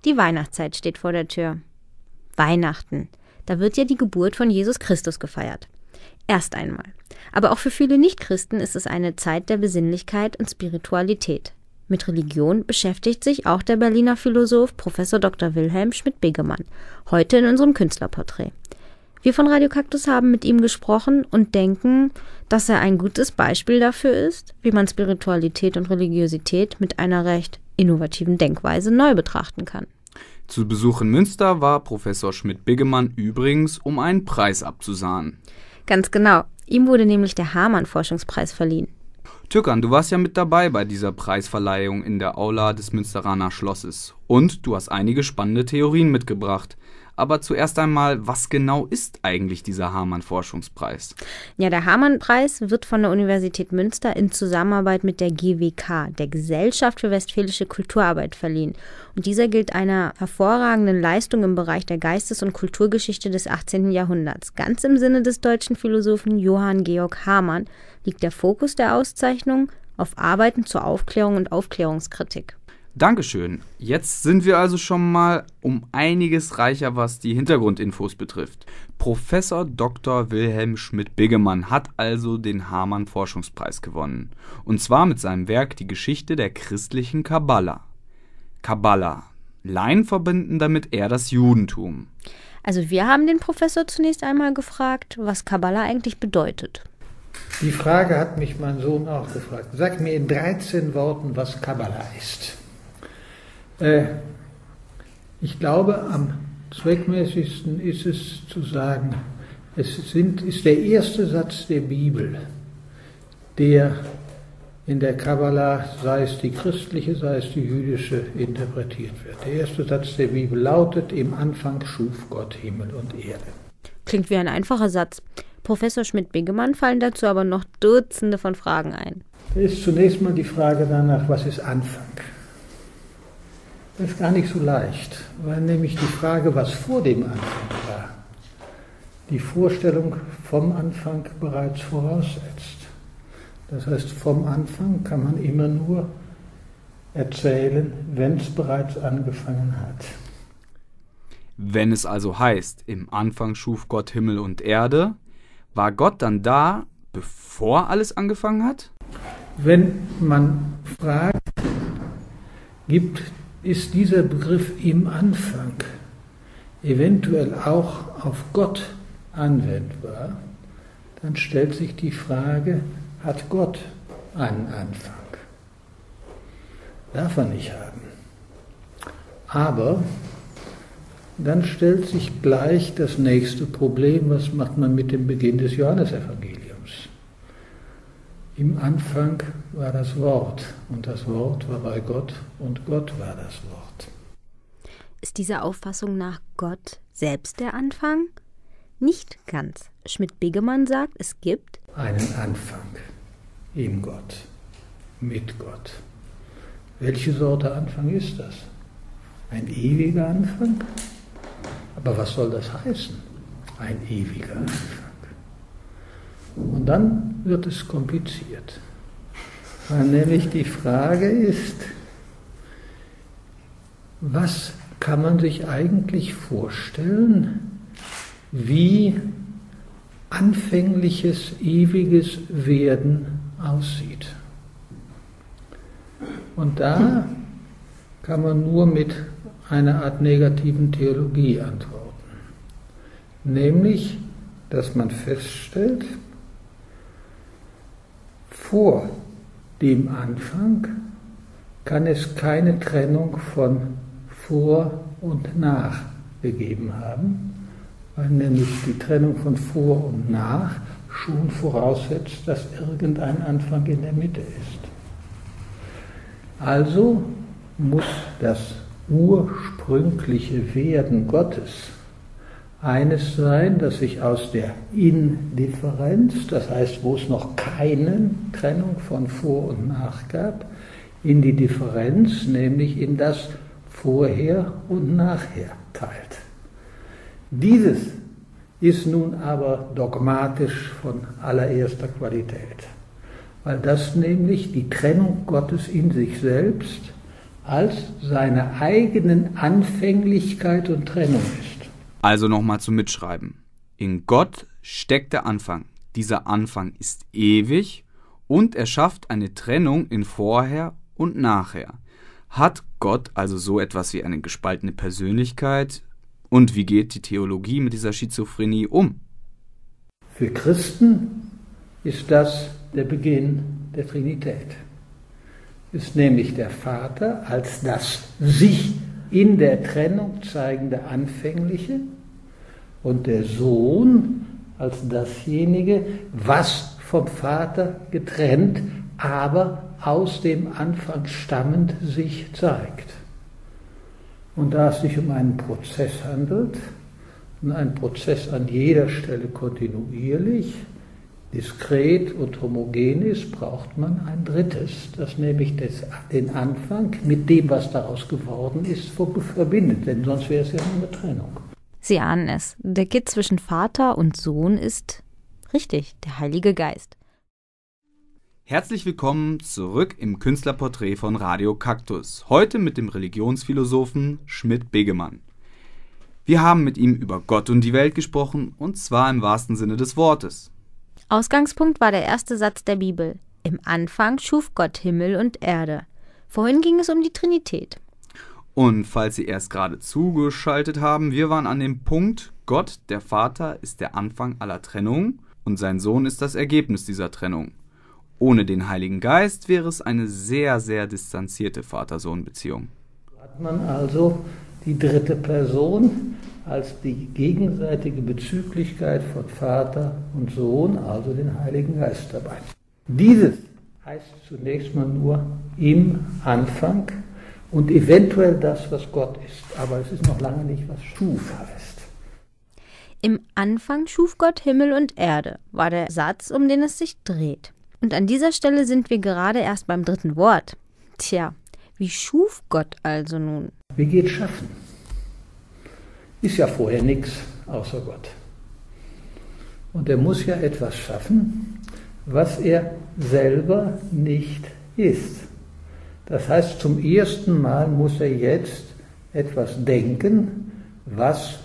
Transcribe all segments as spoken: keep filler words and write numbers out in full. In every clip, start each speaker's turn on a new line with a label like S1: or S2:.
S1: Die Weihnachtszeit steht vor der Tür. Weihnachten. Da wird ja die Geburt von Jesus Christus gefeiert. Erst einmal. Aber auch für viele Nichtchristen ist es eine Zeit der Besinnlichkeit und Spiritualität. Mit Religion beschäftigt sich auch der Berliner Philosoph Professor Doktor Wilhelm Schmidt-Biggemann, heute in unserem Künstlerporträt. Wir von Radio Kaktus haben mit ihm gesprochen und denken, dass er ein gutes Beispiel dafür ist, wie man Spiritualität und Religiosität mit einer recht innovativen Denkweise neu betrachten kann.
S2: Zu Besuch in Münster war Professor Schmidt-Biggemann übrigens, um einen Preis abzusahnen.
S1: Ganz genau. Ihm wurde nämlich der Hamann-Forschungspreis verliehen.
S2: Türkan, du warst ja mit dabei bei dieser Preisverleihung in der Aula des Münsteraner Schlosses. Und du hast einige spannende Theorien mitgebracht. Aber zuerst einmal, was genau ist eigentlich dieser Hamann-Forschungspreis?
S1: Ja, der Hamann-Preis wird von der Universität Münster in Zusammenarbeit mit der G W K, der Gesellschaft für Westfälische Kulturarbeit, verliehen. Und dieser gilt einer hervorragenden Leistung im Bereich der Geistes- und Kulturgeschichte des achtzehnten Jahrhunderts. Ganz im Sinne des deutschen Philosophen Johann Georg Hamann liegt der Fokus der Auszeichnung auf Arbeiten zur Aufklärung und Aufklärungskritik.
S2: Dankeschön. Jetzt sind wir also schon mal um einiges reicher, was die Hintergrundinfos betrifft. Professor Doktor Wilhelm Schmidt-Biggemann hat also den Hamann-Forschungspreis gewonnen. Und zwar mit seinem Werk Die Geschichte der christlichen Kabbala. Kabbala. Laien verbinden damit eher das Judentum.
S1: Also wir haben den Professor zunächst einmal gefragt, was Kabbala eigentlich bedeutet.
S3: Die Frage hat mich mein Sohn auch gefragt. Sag mir in dreizehn Worten, was Kabbala ist. Ich glaube, am zweckmäßigsten ist es zu sagen, es sind, ist der erste Satz der Bibel, der in der Kabbala, sei es die christliche, sei es die jüdische, interpretiert wird. Der erste Satz der Bibel lautet: Im Anfang schuf Gott Himmel und Erde.
S1: Klingt wie ein einfacher Satz. Professor Schmidt-Biggemann fallen dazu aber noch Dutzende von Fragen ein.
S3: Da ist zunächst mal die Frage danach, was ist Anfang? Das ist gar nicht so leicht, weil nämlich die Frage, was vor dem Anfang war, die Vorstellung vom Anfang bereits voraussetzt. Das heißt, vom Anfang kann man immer nur erzählen, wenn es bereits angefangen hat.
S2: Wenn es also heißt, im Anfang schuf Gott Himmel und Erde, war Gott dann da, bevor alles angefangen hat?
S3: Wenn man fragt, gibt ist dieser Begriff im Anfang eventuell auch auf Gott anwendbar, dann stellt sich die Frage, hat Gott einen Anfang? Darf er nicht haben. Aber dann stellt sich gleich das nächste Problem, was macht man mit dem Beginn des Johannesevangeliums? Im Anfang war das Wort und das Wort war bei Gott und Gott war das Wort.
S1: Ist dieser Auffassung nach Gott selbst der Anfang? Nicht ganz. Schmidt-Biggemann sagt, es gibt
S3: einen Anfang in Gott, mit Gott. Welche Sorte Anfang ist das? Ein ewiger Anfang? Aber was soll das heißen? Ein ewiger Anfang. Und dann wird es kompliziert, weil nämlich die Frage ist, was kann man sich eigentlich vorstellen, wie anfängliches, ewiges Werden aussieht. Und da kann man nur mit einer Art negativen Theologie antworten, nämlich, dass man feststellt, vor dem Anfang kann es keine Trennung von vor und nach gegeben haben, weil nämlich die Trennung von vor und nach schon voraussetzt, dass irgendein Anfang in der Mitte ist. Also muss das ursprüngliche Werden Gottes eines sein, das sich aus der Indifferenz, das heißt, wo es noch keine Trennung von Vor und Nach gab, in die Differenz, nämlich in das Vorher und Nachher teilt. Dieses ist nun aber dogmatisch von allererster Qualität, weil das nämlich die Trennung Gottes in sich selbst als seine eigenen Anfänglichkeit und Trennung ist.
S2: Also nochmal zum Mitschreiben. In Gott steckt der Anfang. Dieser Anfang ist ewig und er schafft eine Trennung in Vorher und Nachher. Hat Gott also so etwas wie eine gespaltene Persönlichkeit? Und wie geht die Theologie mit dieser Schizophrenie um?
S3: Für Christen ist das der Beginn der Trinität. Ist nämlich der Vater als das sich in der Trennung zeigende Anfängliche und der Sohn als dasjenige, was vom Vater getrennt, aber aus dem Anfang stammend sich zeigt. Und da es sich um einen Prozess handelt, und ein Prozess an jeder Stelle kontinuierlich, diskret und homogen ist, braucht man ein drittes, das nämlich das, den Anfang mit dem, was daraus geworden ist, verbindet, denn sonst wäre es ja nur eine Trennung.
S1: Sie ahnen es, der Kitt zwischen Vater und Sohn ist richtig, der Heilige Geist.
S2: Herzlich willkommen zurück im Künstlerporträt von Radio Kaktus. Heute mit dem Religionsphilosophen Schmidt-Begemann. Wir haben mit ihm über Gott und die Welt gesprochen, und zwar im wahrsten Sinne des Wortes.
S1: Ausgangspunkt war der erste Satz der Bibel. Im Anfang schuf Gott Himmel und Erde. Vorhin ging es um die Trinität.
S2: Und falls Sie erst gerade zugeschaltet haben, wir waren an dem Punkt, Gott, der Vater, ist der Anfang aller Trennung und sein Sohn ist das Ergebnis dieser Trennung. Ohne den Heiligen Geist wäre es eine sehr, sehr distanzierte Vater-Sohn-Beziehung.
S3: Hat man also die dritte Person als die gegenseitige Bezüglichkeit von Vater und Sohn, also den Heiligen Geist dabei. Dieses heißt zunächst mal nur im Anfang und eventuell das, was Gott ist. Aber es ist noch lange nicht, was schuf heißt.
S1: Im Anfang schuf Gott Himmel und Erde, war der Satz, um den es sich dreht. Und an dieser Stelle sind wir gerade erst beim dritten Wort. Tja, wie schuf Gott also nun?
S3: Wie geht Schaffen? Ist ja vorher nichts außer Gott. Und er muss ja etwas schaffen, was er selber nicht ist. Das heißt, zum ersten Mal muss er jetzt etwas denken, was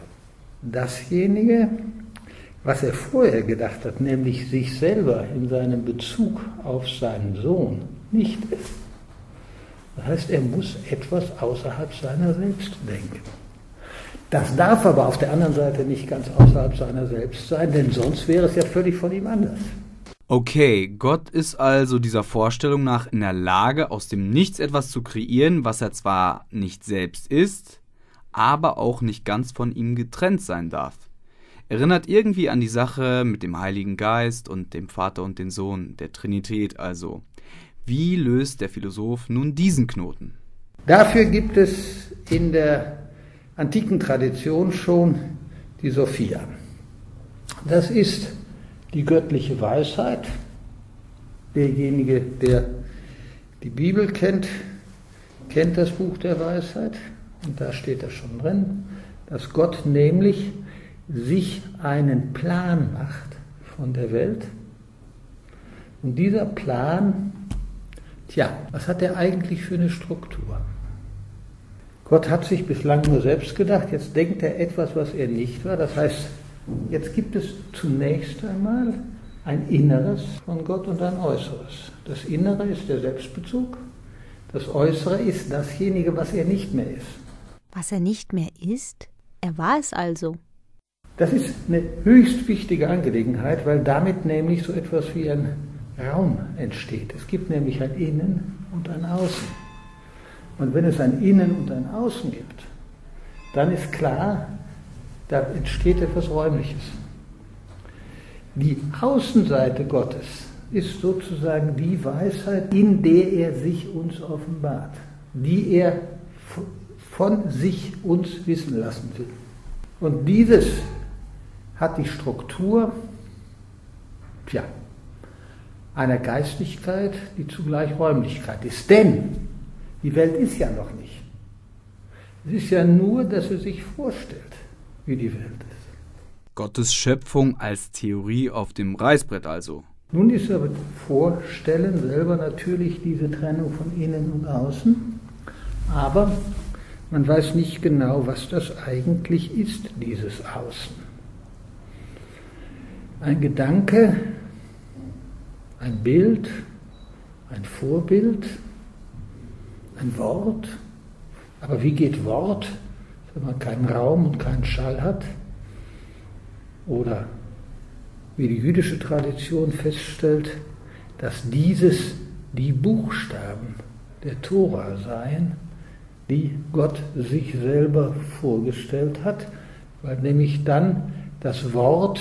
S3: dasjenige, was er vorher gedacht hat, nämlich sich selber in seinem Bezug auf seinen Sohn, nicht ist. Das heißt, er muss etwas außerhalb seiner selbst denken. Das darf aber auf der anderen Seite nicht ganz außerhalb seiner selbst sein, denn sonst wäre es ja völlig von ihm anders.
S2: Okay, Gott ist also dieser Vorstellung nach in der Lage, aus dem Nichts etwas zu kreieren, was er zwar nicht selbst ist, aber auch nicht ganz von ihm getrennt sein darf. Erinnert irgendwie an die Sache mit dem Heiligen Geist und dem Vater und dem Sohn, der Trinität also. Wie löst der Philosoph nun diesen Knoten?
S3: Dafür gibt es in der antiken Tradition schon die Sophia. Das ist die göttliche Weisheit. Derjenige, der die Bibel kennt, kennt das Buch der Weisheit. Und da steht das schon drin, dass Gott nämlich sich einen Plan macht von der Welt. Und dieser Plan, tja, was hat er eigentlich für eine Struktur? Gott hat sich bislang nur selbst gedacht, jetzt denkt er etwas, was er nicht war. Das heißt, jetzt gibt es zunächst einmal ein Inneres von Gott und ein Äußeres. Das Innere ist der Selbstbezug, das Äußere ist dasjenige, was er nicht mehr ist.
S1: Was er nicht mehr ist? Er war es also.
S3: Das ist eine höchst wichtige Angelegenheit, weil damit nämlich so etwas wie ein Raum entsteht. Es gibt nämlich ein Innen und ein Außen. Und wenn es ein Innen und ein Außen gibt, dann ist klar, da entsteht etwas Räumliches. Die Außenseite Gottes ist sozusagen die Weisheit, in der er sich uns offenbart, die er von sich uns wissen lassen will. Und dieses hat die Struktur, tja, einer Geistigkeit, die zugleich Räumlichkeit ist. Denn die Welt ist ja noch nicht. Es ist ja nur, dass er sich vorstellt, wie die Welt ist.
S2: Gottes Schöpfung als Theorie auf dem Reißbrett also.
S3: Nun ist aber Vorstellen selber natürlich diese Trennung von Innen und Außen. Aber man weiß nicht genau, was das eigentlich ist, dieses Außen. Ein Gedanke, ein Bild, ein Vorbild, ein Wort. Aber wie geht Wort, wenn man keinen Raum und keinen Schall hat? Oder wie die jüdische Tradition feststellt, dass dieses die Buchstaben der Tora seien, die Gott sich selber vorgestellt hat, weil nämlich dann das Wort,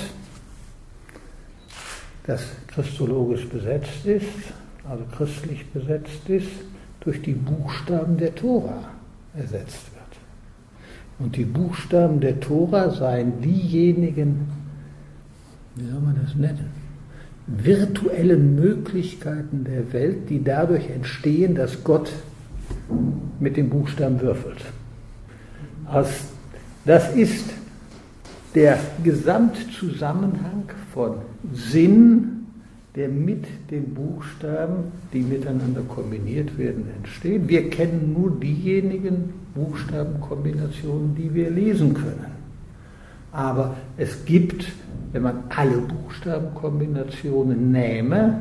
S3: das christologisch besetzt ist, also christlich besetzt ist, durch die Buchstaben der Tora ersetzt wird. Und die Buchstaben der Tora seien diejenigen, wie soll man das nennen, virtuellen Möglichkeiten der Welt, die dadurch entstehen, dass Gott mit den Buchstaben würfelt. Also das ist der Gesamtzusammenhang von Sinn, der mit den Buchstaben, die miteinander kombiniert werden, entsteht. Wir kennen nur diejenigen Buchstabenkombinationen, die wir lesen können. Aber es gibt, wenn man alle Buchstabenkombinationen nähme,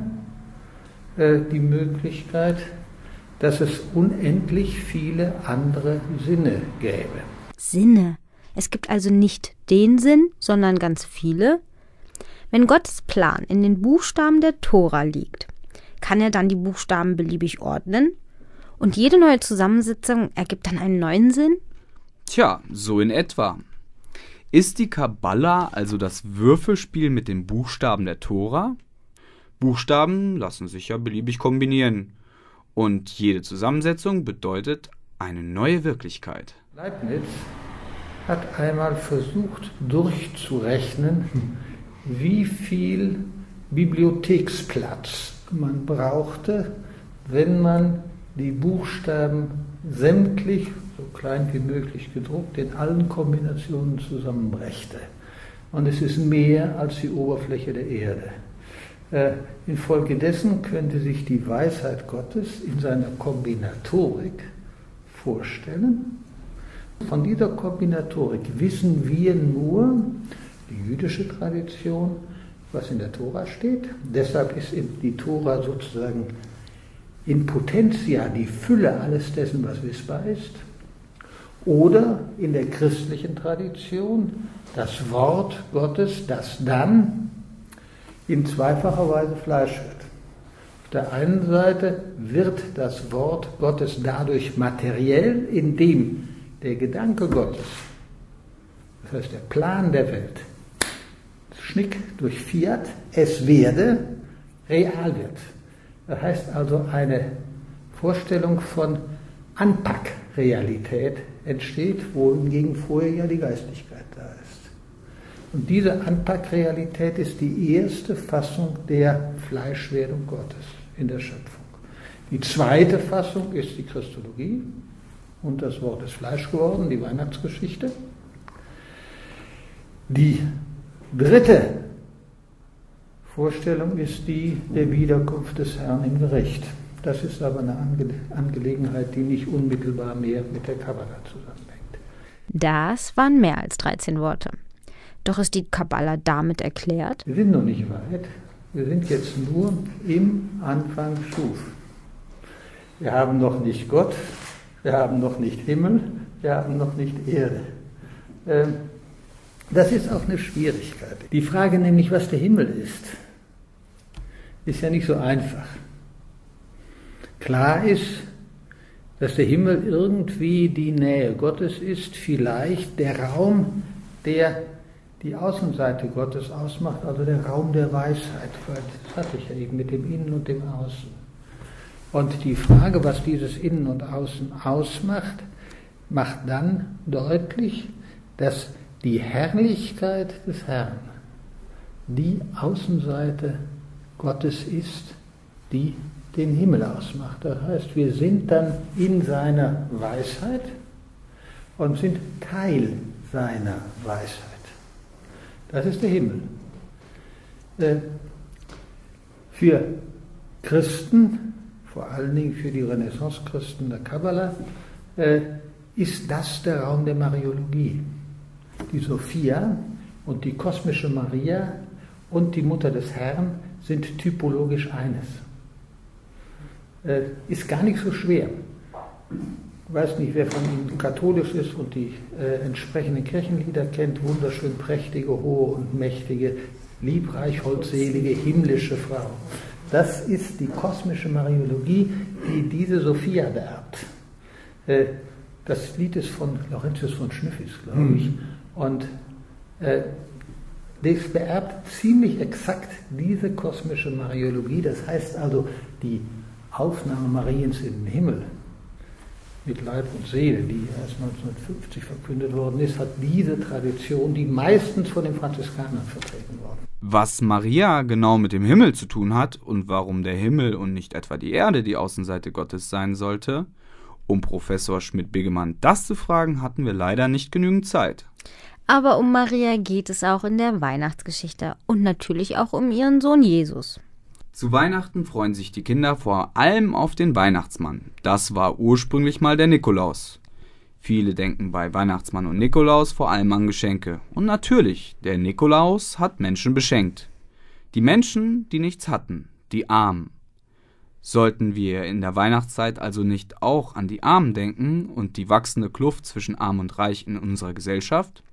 S3: die Möglichkeit, dass es unendlich viele andere Sinne gäbe.
S1: Sinne. Es gibt also nicht den Sinn, sondern ganz viele. Wenn Gottes Plan in den Buchstaben der Tora liegt, kann er dann die Buchstaben beliebig ordnen? Und jede neue Zusammensetzung ergibt dann einen neuen Sinn?
S2: Tja, so in etwa. Ist die Kabbala also das Würfelspiel mit den Buchstaben der Tora? Buchstaben lassen sich ja beliebig kombinieren. Und jede Zusammensetzung bedeutet eine neue Wirklichkeit.
S3: Leibniz hat einmal versucht durchzurechnen, wie viel Bibliotheksplatz man brauchte, wenn man die Buchstaben sämtlich, so klein wie möglich gedruckt, in allen Kombinationen zusammenbrächte. Und es ist mehr als die Oberfläche der Erde. Infolgedessen könnte sich die Weisheit Gottes in seiner Kombinatorik vorstellen. Von dieser Kombinatorik wissen wir nur, die jüdische Tradition, was in der Tora steht. Deshalb ist die Tora sozusagen in potentia die Fülle alles dessen, was wissbar ist. Oder in der christlichen Tradition das Wort Gottes, das dann in zweifacher Weise Fleisch wird. Auf der einen Seite wird das Wort Gottes dadurch materiell, indem der Gedanke Gottes, das heißt der Plan der Welt, Schnick durch Fiat, es werde, real wird. Das heißt also, eine Vorstellung von Anpackrealität entsteht, wohingegen vorher ja die Geistigkeit da ist. Und diese Anpackrealität ist die erste Fassung der Fleischwerdung Gottes in der Schöpfung. Die zweite Fassung ist die Christologie und das Wort ist Fleisch geworden, die Weihnachtsgeschichte. Die dritte Vorstellung ist die der Wiederkunft des Herrn im Gericht. Das ist aber eine Ange- Angelegenheit, die nicht unmittelbar mehr mit der Kabbala zusammenhängt.
S1: Das waren mehr als dreizehn Worte. Doch ist die Kabbala damit erklärt?
S3: Wir sind noch nicht weit. Wir sind jetzt nur im Anfang Schuf. Wir haben noch nicht Gott, wir haben noch nicht Himmel, wir haben noch nicht Erde. Ähm, Das ist auch eine Schwierigkeit. Die Frage nämlich, was der Himmel ist, ist ja nicht so einfach. Klar ist, dass der Himmel irgendwie die Nähe Gottes ist, vielleicht der Raum, der die Außenseite Gottes ausmacht, also der Raum der Weisheit. Das hatte ich ja eben mit dem Innen und dem Außen. Und die Frage, was dieses Innen und Außen ausmacht, macht dann deutlich, dass die Herrlichkeit des Herrn die Außenseite Gottes ist, die den Himmel ausmacht. Das heißt, wir sind dann in seiner Weisheit und sind Teil seiner Weisheit. Das ist der Himmel. Für Christen, vor allen Dingen für die Renaissance-Christen der Kabbala, äh, ist das der Raum der Mariologie. Die Sophia und die kosmische Maria und die Mutter des Herrn sind typologisch eines. Äh, ist gar nicht so schwer. Ich weiß nicht, wer von Ihnen katholisch ist und die äh, entsprechenden Kirchenlieder kennt. Wunderschön prächtige, hohe und mächtige, liebreich, holdselige, himmlische Frau. Das ist die kosmische Mariologie, die diese Sophia beerbt. Äh, das Lied ist von Laurentius von Schnüffis, glaube ich. Mhm. Und äh, das beerbt ziemlich exakt diese kosmische Mariologie. Das heißt also, die Aufnahme Mariens in den Himmel mit Leib und Seele, die erst neunzehnhundertfünfzig verkündet worden ist, hat diese Tradition, die meistens von den Franziskanern vertreten worden.
S2: Was Maria genau mit dem Himmel zu tun hat und warum der Himmel und nicht etwa die Erde die Außenseite Gottes sein sollte, um Professor Schmidt-Biggemann das zu fragen, hatten wir leider nicht genügend Zeit.
S1: Aber um Maria geht es auch in der Weihnachtsgeschichte und natürlich auch um ihren Sohn Jesus.
S2: Zu Weihnachten freuen sich die Kinder vor allem auf den Weihnachtsmann. Das war ursprünglich mal der Nikolaus. Viele denken bei Weihnachtsmann und Nikolaus vor allem an Geschenke. Und natürlich, der Nikolaus hat Menschen beschenkt. Die Menschen, die nichts hatten, die Armen. Sollten wir in der Weihnachtszeit also nicht auch an die Armen denken und die wachsende Kluft zwischen Arm und Reich in unserer Gesellschaft?